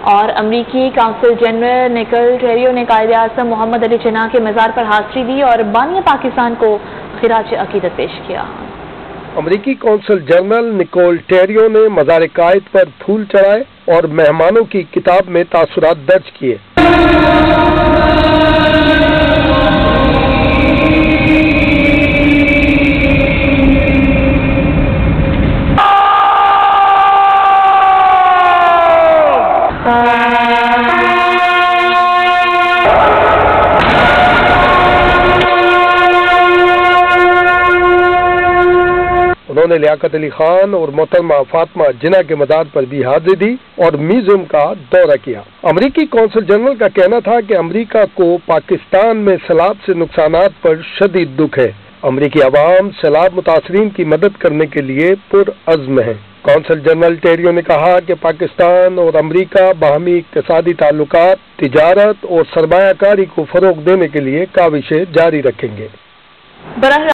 اور امریکی council general Nicole ٹیریو نے قائد اعظم محمد علی جناح کے مزار پر حاضری دی اور بانی پاکستان کو خراج عقیدت پیش کیا۔ امریکی کونسل جنرل نکول ٹیریو نے مزار قائد پر پھول چڑھائے اور مہمانوں کی کتاب میں تاثرات درج کیے۔ انہوں نے لیاقت علی خان اور محترمہ فاطمہ جناح کے مزار پر بھی حاضری دی اور میوزیم کا دورہ کیا۔ امریکی کونسل جنرل کا کہنا تھا کہ امریکہ کو پاکستان میں سیلاب سے نقصانات پر شدید دکھ ہے۔ امریکی عوام سیلاب متاثرین کی مدد کرنے کے لیے پرعزم ہیں۔ کونسل جنرل ٹیریو نے کہا کہ پاکستان اور امریکہ باہمی اقتصادی تعلقات، تجارت اور سرمایہ کاری کو فروغ دینے کے لیے کاوشیں جاری رکھیں گے۔